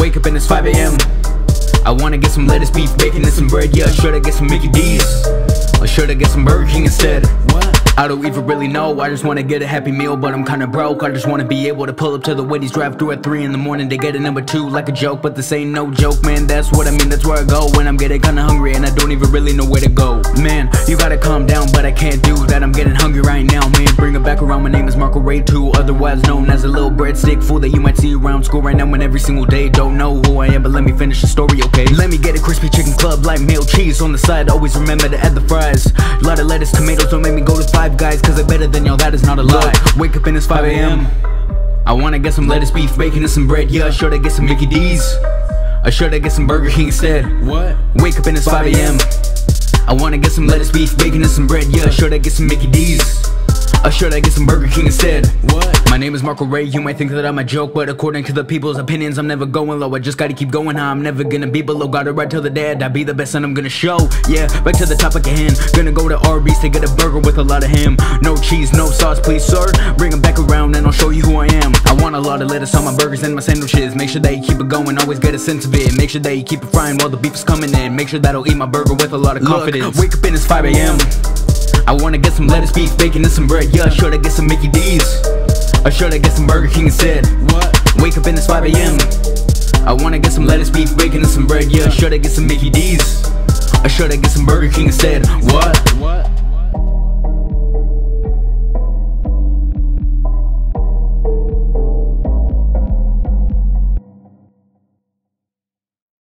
Wake up and it's 5 a.m. I wanna get some lettuce, beef, bacon, and some bread. Yeah, should I get some Mickey D's? Or should I get some Burger King instead? I don't even really know, I just wanna get a happy meal, but I'm kinda broke. I just wanna be able to pull up to the Wendy's drive-thru at 3 in the morning to get a number 2 like a joke. But this ain't no joke, man, that's what I mean, that's where I go when I'm getting kinda hungry and I don't even really know where to go. Man, you gotta calm down, but I can't do that, I'm getting hungry right now, man. Bring it back around, my name is Marco Ray 2, otherwise known as a little breadstick fool that you might see around school right now and every single day. Don't know who I am, but let me finish the story, okay? Let me get a crispy chicken club, like mayo cheese on the side, always remember to add the fries. Lot of lettuce, tomatoes, don't make me go to Five Guys, cause I'm better than y'all, that is not a lie. Wake up and it's 5 a.m. I wanna get some lettuce, beef, bacon, and some bread. Yeah, should I get some Mickey D's? Or should I get some Burger King instead? What? Wake up and it's 5 a.m. I wanna get some lettuce, beef, bacon, and some bread. Yeah, should I get some Mickey D's? Or should I get some Burger King instead? What? My name is Marco Ray, you might think that I'm a joke, but according to the people's opinions, I'm never going low. I just gotta keep going high, I'm never gonna be below. Gotta ride till the day I die, be the best and I'm gonna show. Yeah, back to the topic at hand. Gonna go to Arby's to get a burger with a lot of ham. No cheese, no sauce, please sir. Bring them back around and I'll show you who I am. I want a lot of lettuce on my burgers and my sandwiches. Make sure that you keep it going, always get a sense of it. Make sure that you keep it frying while the beef is coming in. Make sure that I'll eat my burger with a lot of confidence. Wake up and it's 5 a.m. I wanna get some lettuce, beef, bacon, and some bread. Yeah, should I get some Mickey D's? Or should I get some Burger King instead? What? Wake up and it's 5 a.m. I wanna get some lettuce, beef, bacon, and some bread. Yeah, should I get some Mickey D's? Or should I get some Burger King instead? What?